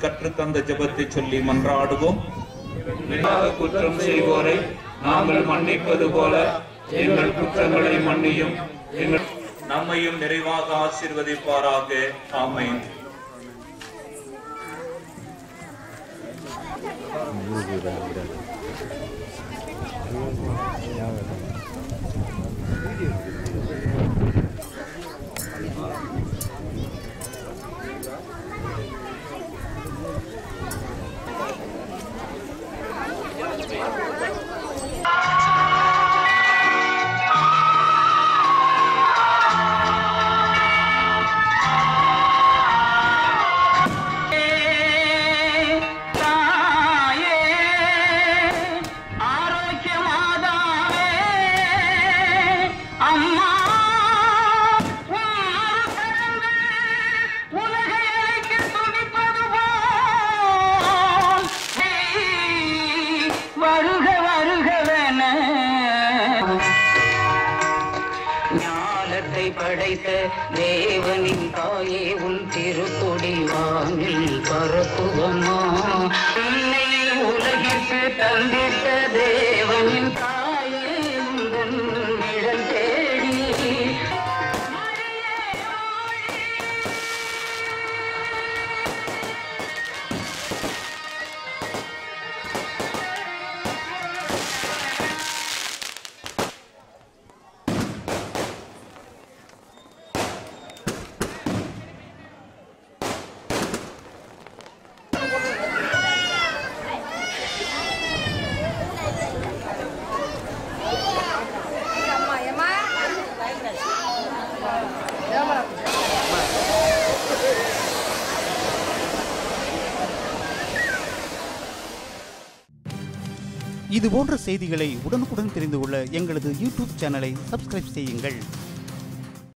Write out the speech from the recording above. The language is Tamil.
கற்றுத்தந்த ஜெபத்தை சொல்லி மன்றாடுவோம். குற்றம் செய்வோரை நாங்கள் மன்னிப்பது போல எங்கள் குற்றங்களை மன்னியும், நம்மையும் நிறைவாக ஆசீர்வதிப்பாராக. ஆமென். படைத்த தேவனின் தாயே உன் திருக்கொடி வானில் பரப்புவமா, உலகிற்கு தந்திட்ட தேவனின் தாயே உந்தன் நிழல் தேடி இது போன்ற செய்திகளை உடனுக்குடன் தெரிந்து கொள்ள எங்களது யூடியூப் சேனலை சப்ஸ்கிரைப் செய்யுங்கள்.